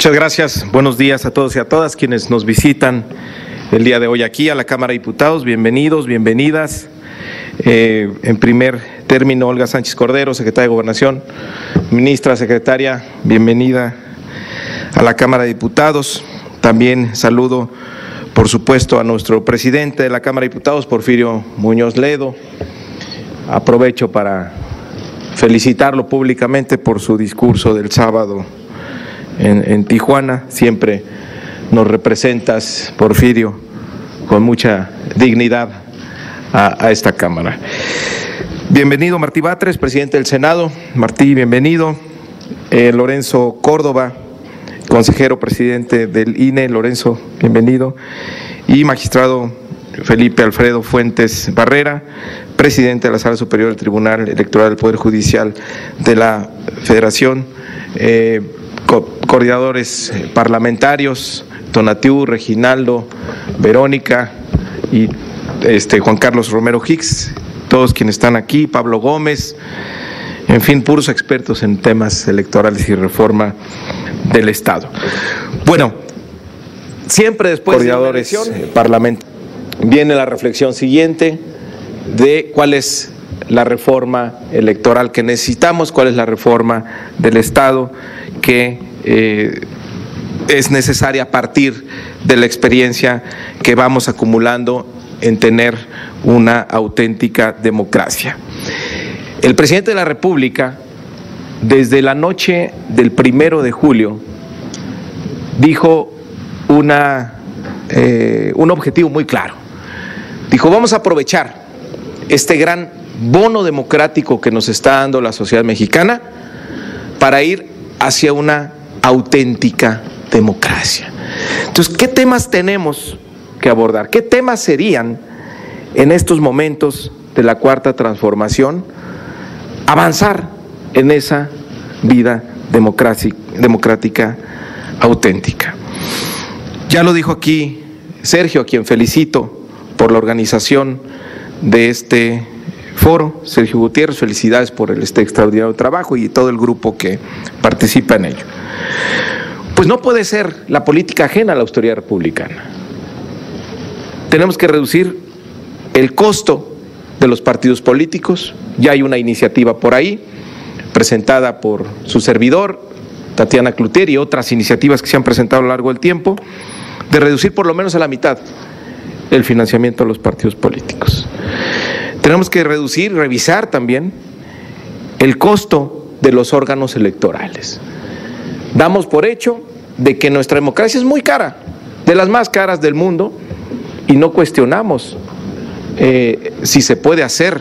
Muchas gracias. Buenos días a todos y a todas quienes nos visitan el día de hoy aquí a la Cámara de Diputados. Bienvenidos, bienvenidas. En primer término, Olga Sánchez Cordero, secretaria de Gobernación, ministra, secretaria, bienvenida a la Cámara de Diputados. También saludo, por supuesto, a nuestro presidente de la Cámara de Diputados, Porfirio Muñoz Ledo. Aprovecho para felicitarlo públicamente por su discurso del sábado en Tijuana. Siempre nos representas, Porfirio, con mucha dignidad a esta Cámara. Bienvenido Martí Batres, presidente del Senado. Martí, bienvenido. Lorenzo Córdoba, consejero presidente del INE. Lorenzo, bienvenido. Y magistrado Felipe Alfredo Fuentes Barrera, presidente de la Sala Superior del Tribunal Electoral del Poder Judicial de la Federación. Coordinadores parlamentarios, Tonatiu, Reginaldo, Verónica y Juan Carlos Romero Hicks, todos quienes están aquí, Pablo Gómez, en fin, puros expertos en temas electorales y reforma del Estado. Bueno, siempre después de la elección viene la reflexión siguiente de cuál es la reforma electoral que necesitamos, cuál es la reforma del Estado que es necesaria a partir de la experiencia que vamos acumulando en tener una auténtica democracia. El presidente de la República, desde la noche del 1 de julio, dijo un objetivo muy claro. Dijo, vamos a aprovechar este gran bono democrático que nos está dando la sociedad mexicana para ir hacia una auténtica democracia. Entonces, ¿qué temas tenemos que abordar? ¿Qué temas serían en estos momentos de la Cuarta Transformación avanzar en esa vida democrática auténtica? Ya lo dijo aquí Sergio, a quien felicito por la organización de este foro. Sergio Gutiérrez, felicidades por este extraordinario trabajo y todo el grupo que participa en ello. Pues no puede ser la política ajena a la austeridad republicana. Tenemos que reducir el costo de los partidos políticos. Ya hay una iniciativa por ahí, presentada por su servidor, Tatiana Cloutier, y otras iniciativas que se han presentado a lo largo del tiempo, de reducir por lo menos a la mitad el financiamiento de los partidos políticos. Tenemos que revisar también el costo de los órganos electorales. Damos por hecho de que nuestra democracia es muy cara, de las más caras del mundo, y no cuestionamos si se puede hacer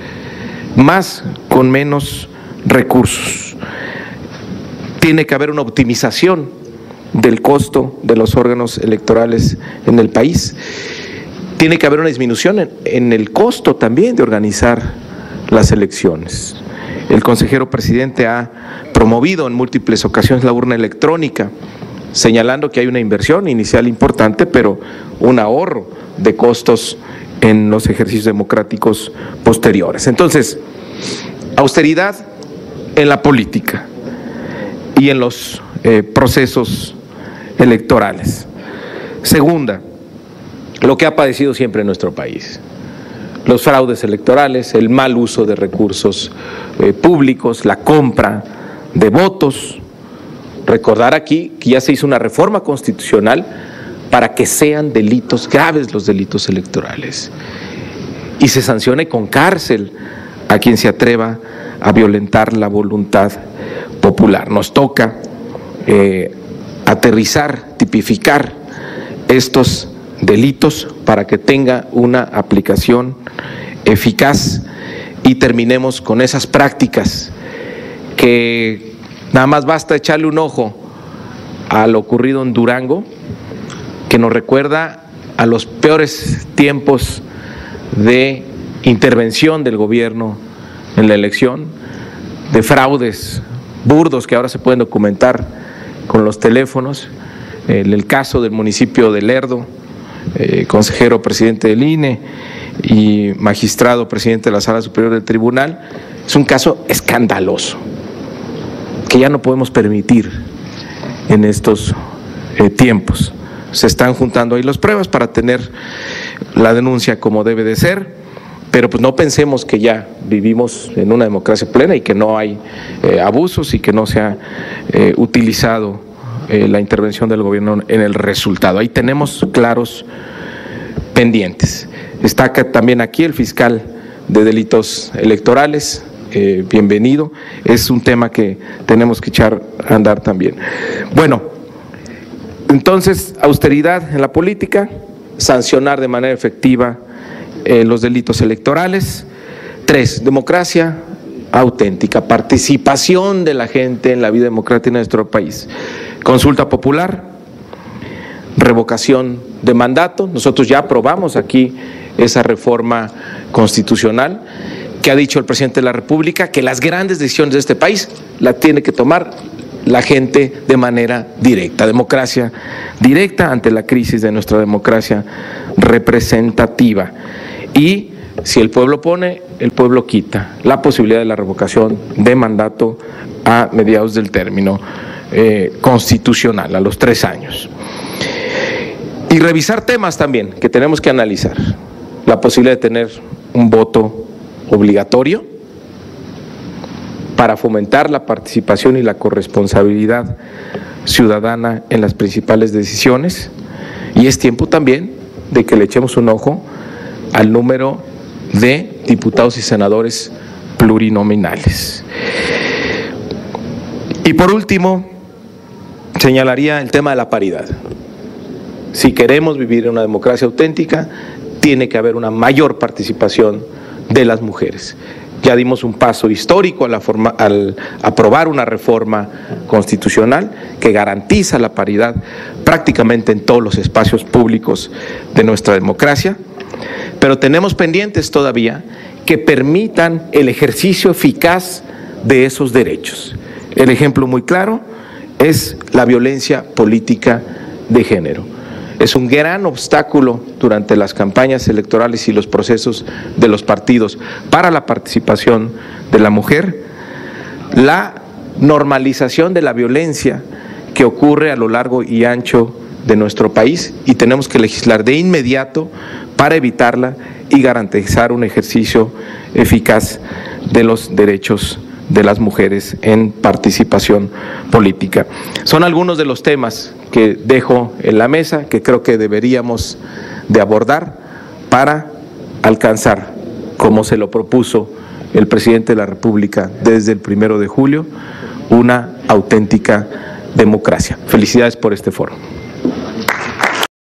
más con menos recursos. Tiene que haber una optimización del costo de los órganos electorales en el país. Tiene que haber una disminución en el costo también de organizar las elecciones. El consejero presidente ha promovido en múltiples ocasiones la urna electrónica, señalando que hay una inversión inicial importante, pero un ahorro de costos en los ejercicios democráticos posteriores. Entonces, austeridad en la política y en los procesos electorales. Segunda, lo que ha padecido siempre nuestro país: los fraudes electorales, el mal uso de recursos públicos, la compra de votos. Recordar aquí que ya se hizo una reforma constitucional para que sean delitos graves los delitos electorales y se sancione con cárcel a quien se atreva a violentar la voluntad popular. Nos toca aterrizar, tipificar estos delitos para que tenga una aplicación eficaz y terminemos con esas prácticas que nada más basta echarle un ojo a lo ocurrido en Durango, que nos recuerda a los peores tiempos de intervención del gobierno en la elección, de fraudes burdos que ahora se pueden documentar con los teléfonos. El caso del municipio de Lerdo, consejero presidente del INE y magistrado presidente de la Sala Superior del Tribunal, es un caso escandaloso que ya no podemos permitir en estos tiempos. Se están juntando ahí las pruebas para tener la denuncia como debe de ser, pero pues no pensemos que ya vivimos en una democracia plena y que no hay abusos y que no se ha utilizado la intervención del gobierno en el resultado. Ahí tenemos claros pendientes. Está también aquí el fiscal de delitos electorales, bienvenido, es un tema que tenemos que echar a andar también. Bueno, entonces, austeridad en la política, sancionar de manera efectiva los delitos electorales. 3, democracia auténtica, participación de la gente en la vida democrática de nuestro país. Consulta popular, revocación de mandato. Nosotros ya aprobamos aquí esa reforma constitucional que ha dicho el presidente de la República que las grandes decisiones de este país las tiene que tomar la gente de manera directa, democracia directa ante la crisis de nuestra democracia representativa. Y si el pueblo pone, el pueblo quita. La posibilidad de la revocación de mandato a mediados del término constitucional, a los 3 años. Y revisar temas también que tenemos que analizar. La posibilidad de tener un voto obligatorio para fomentar la participación y la corresponsabilidad ciudadana en las principales decisiones, y es tiempo también de que le echemos un ojo al número de diputados y senadores plurinominales. Y por último, señalaría el tema de la paridad. Si queremos vivir en una democracia auténtica, tiene que haber una mayor participación de las mujeres. Ya dimos un paso histórico al aprobar una reforma constitucional que garantiza la paridad prácticamente en todos los espacios públicos de nuestra democracia, pero tenemos pendientes todavía que permitan el ejercicio eficaz de esos derechos. El ejemplo muy claro es la violencia política de género. Es un gran obstáculo durante las campañas electorales y los procesos de los partidos para la participación de la mujer, la normalización de la violencia que ocurre a lo largo y ancho de nuestro país, y tenemos que legislar de inmediato para evitarla y garantizar un ejercicio eficaz de los derechos de las mujeres en participación política. Son algunos de los temas que dejo en la mesa que creo que deberíamos de abordar para alcanzar, como se lo propuso el presidente de la República desde el 1 de julio, una auténtica democracia. Felicidades por este foro.